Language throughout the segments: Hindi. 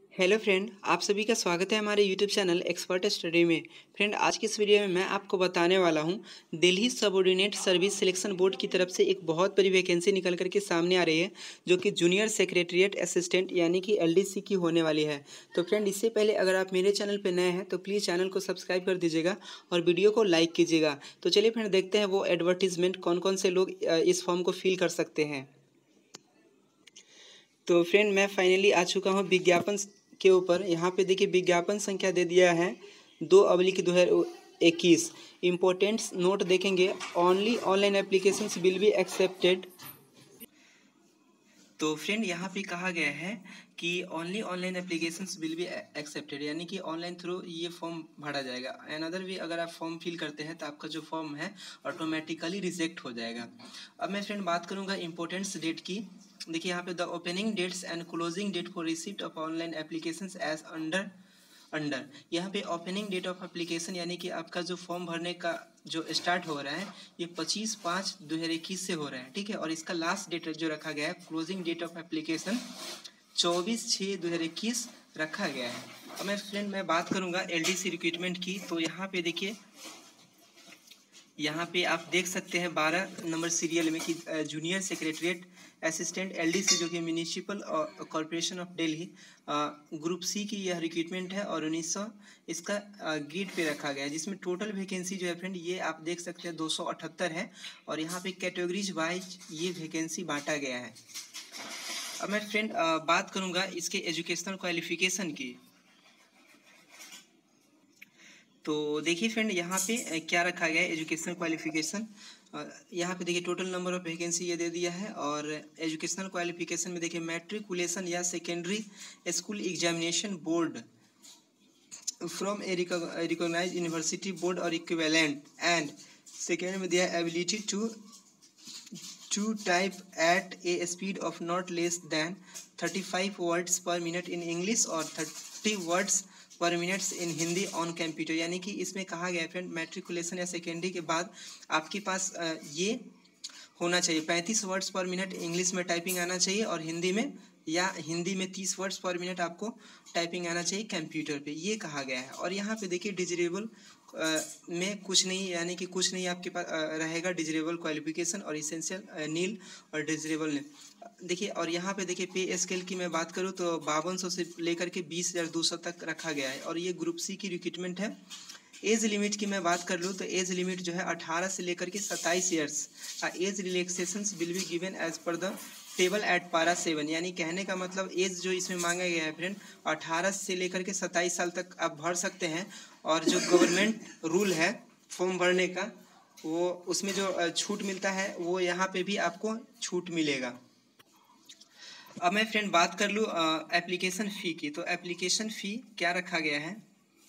हेलो फ्रेंड, आप सभी का स्वागत है हमारे यूट्यूब चैनल एक्सपर्ट स्टडी में। फ्रेंड, आज की इस वीडियो में मैं आपको बताने वाला हूं Delhi subordinate service selection board की तरफ से एक बहुत बड़ी वैकेंसी निकल करके सामने आ रही है, जो कि जूनियर सेक्रेटरीट असिस्टेंट यानी कि एलडीसी की होने वाली है। तो फ्रेंड, इससे पहले अगर आप मेरे चैनल पर नए हैं तो प्लीज़ चैनल को सब्सक्राइब कर दीजिएगा और वीडियो को लाइक कीजिएगा। तो चलिए फ्रेंड, देखते हैं वो एडवर्टीजमेंट कौन कौन से लोग इस फॉर्म को फिल कर सकते हैं। तो फ्रेंड, मैं फाइनली आ चुका हूँ विज्ञापन के ऊपर। यहाँ पे देखिए विज्ञापन संख्या दे दिया है 2/2021। इम्पोर्टेंट्स नोट देखेंगे, only online applications will be accepted. तो फ्रेंड, यहाँ पे कहा गया है कि only online applications will be accepted, यानी कि ऑनलाइन थ्रू ये फॉर्म भरा जाएगा। अनदर वे अगर आप फॉर्म फिल करते हैं तो आपका जो फॉर्म है ऑटोमेटिकली रिजेक्ट हो जाएगा। अब मैं फ्रेंड बात करूँगा इम्पोर्टेंट्स डेट की। देखिए यहाँ पे the opening dates and closing date for receipt of online applications as under यहाँ पे ओपनिंग डेट ऑफ एप्लीकेशन यानी कि आपका जो फॉर्म भरने का जो स्टार्ट हो रहा है ये 25/5/2021 से हो रहा है, ठीक है। और इसका लास्ट डेट जो रखा गया है क्लोजिंग डेट ऑफ एप्लीकेशन 24/6/2021 रखा गया है। अब मैं बात करूंगा एलडीसी रिक्रूटमेंट की। तो यहाँ पे देखिए, यहाँ पे आप देख सकते हैं 12 नंबर सीरियल में कि जूनियर सेक्रेटरीट असिस्टेंट एलडीसी, जो कि municipal corporation of Delhi group C की यह रिक्रूटमेंट है और 1900 इसका ग्रेड पे रखा गया है, जिसमें टोटल वैकेंसी जो है फ्रेंड ये आप देख सकते हैं 278 है। और यहाँ पे कैटेगरीज वाइज ये वैकेंसी बांटा गया है। अब मैं फ्रेंड बात करूँगा इसके एजुकेशनल क्वालिफिकेशन की। तो देखिए फ्रेंड, यहाँ पे क्या रखा गया है एजुकेशनल क्वालिफिकेशन। यहाँ पे देखिए टोटल नंबर ऑफ वैकेंसी ये दे दिया है। और एजुकेशनल क्वालिफिकेशन में देखिए मैट्रिकुलेशन या secondary school examination board from a recognised university board और इक्विवेलेंट। एंड सेकेंड में दिया ability to type at a speed of not less than 35 words per minute in English और 30 words per minutes in Hindi on computer. यानी कि इसमें कहा गया है फ्रेंड मैट्रिकुलेशन या सेकेंडरी के बाद आपके पास ये होना चाहिए 35 वर्ड्स पर मिनट इंग्लिश में टाइपिंग आना चाहिए और हिंदी में 30 वर्ड्स पर मिनट आपको टाइपिंग आना चाहिए कंप्यूटर पे, ये कहा गया है। और यहाँ पे देखिए डिजरेबल में कुछ नहीं, यानी कि कुछ नहीं आपके पास रहेगा डिजरेबल क्वालिफिकेशन और इसेंशियल नील और डिजरेबल ने देखिए। और यहाँ पे देखिए पे स्केल की मैं बात करूँ तो 5200 से लेकर के 20,200 तक रखा गया है और ये ग्रुप सी की रिक्रूटमेंट है। एज लिमिट की मैं बात कर लूँ तो एज लिमिट जो है 18 से लेकर के 27 years. Age relaxations will be given as per the table at para 7। यानी कहने का मतलब एज जो इसमें मांगा गया है फ्रेंड 18 से लेकर के 27 साल तक आप भर सकते हैं। और जो गवर्नमेंट रूल है फॉर्म भरने का वो उसमें जो छूट मिलता है वो यहाँ पे भी आपको छूट मिलेगा। अब मैं फ्रेंड बात कर लूँ एप्लीकेशन फ़ी की। तो एप्लीकेशन फ़ी क्या रखा गया है,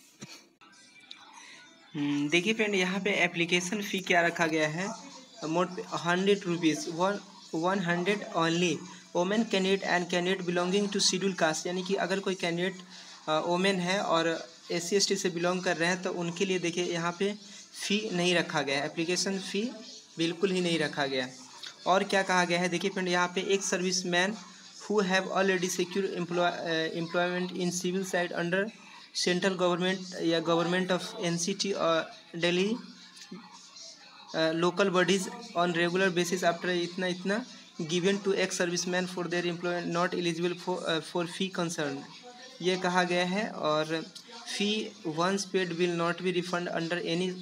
देखिए फ्रेंड यहाँ पे एप्लीकेशन फ़ी क्या रखा गया है, मोट 100 rupees 100 only women candidate and candidate belonging to schedule caste. यानी कि अगर कोई कैंडिडेट वोमेन है और SC ST से बिलोंग कर रहे हैं तो उनके लिए देखिए यहाँ पे फ़ी नहीं रखा गया है, एप्लीकेशन फ़ी बिल्कुल ही नहीं रखा गया। और क्या कहा गया है देखिए फ्रेंड, यहाँ पे एक service man who have already secure employment in civil side under central government या गवर्नमेंट ऑफ NCT और Delhi local bodies on regular basis after इतना given to ex servicemen for their employment not eligible for fee concern, ये कहा गया है। और fee once paid will not be refund under any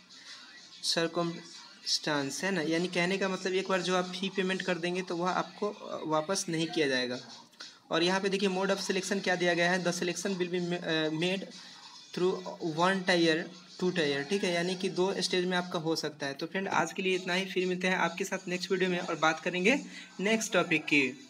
circumstance, है ना। यानी कहने का मतलब एक बार जो आप फी पेमेंट कर देंगे तो वह आपको वापस नहीं किया जाएगा। और यहाँ पे देखिए मोड ऑफ सिलेक्शन क्या दिया गया है, the selection will be made through 1 tier 2 tier, ठीक है। यानी कि 2 स्टेज में आपका हो सकता है। तो फ्रेंड आज के लिए इतना ही, फिर मिलते हैं आपके साथ नेक्स्ट वीडियो में और बात करेंगे नेक्स्ट टॉपिक की।